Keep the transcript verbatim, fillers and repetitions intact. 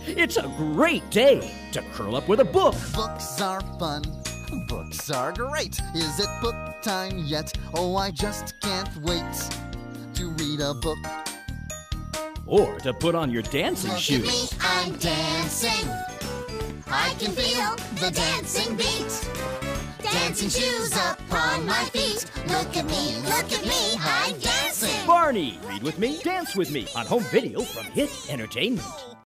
It's a great day to curl up with a book. Books are fun. Books are great. Is it book time yet? Oh, I just can't wait to read a book. Or to put on your dancing Look shoes. at me, I'm dancing. I can feel the dancing beat. Dancing shoes up on my feet. Look at me, look at me, I'm dancing. Barney, read with me, dance with me on home video from Hit Entertainment.